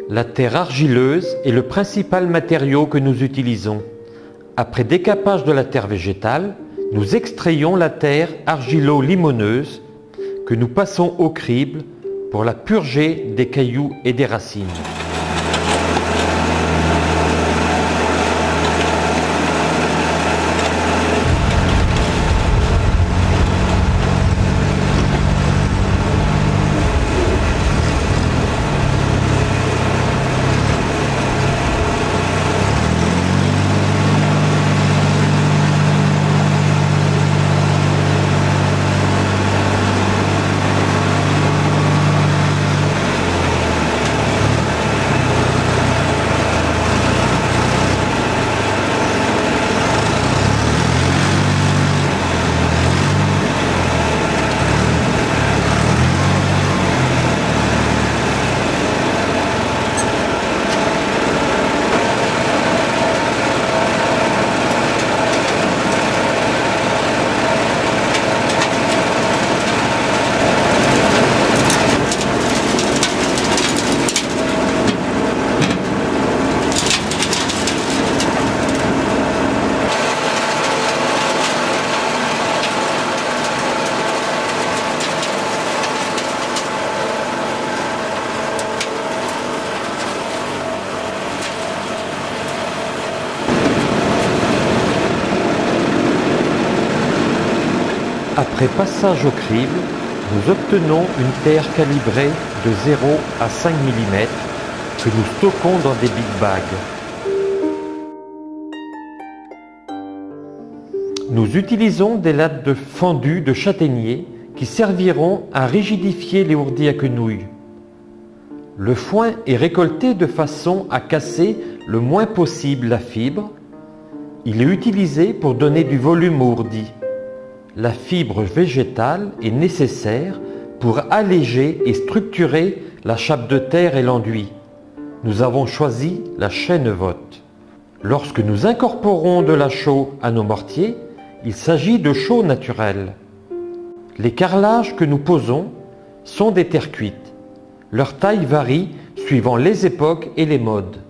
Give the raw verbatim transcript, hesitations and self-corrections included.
La terre argileuse est le principal matériau que nous utilisons. Après décapage de la terre végétale, nous extrayons la terre argilo-limoneuse que nous passons au crible pour la purger des cailloux et des racines. Après passage au crible, nous obtenons une terre calibrée de zéro à cinq millimètres que nous stockons dans des big bags. Nous utilisons des lattes de fendu de châtaignier qui serviront à rigidifier les ourdis à quenouilles. Le foin est récolté de façon à casser le moins possible la fibre. Il est utilisé pour donner du volume aux ourdis. La fibre végétale est nécessaire pour alléger et structurer la chape de terre et l'enduit. Nous avons choisi la chènevotte. Lorsque nous incorporons de la chaux à nos mortiers, il s'agit de chaux naturelle. Les carrelages que nous posons sont des terres cuites. Leur taille varie suivant les époques et les modes.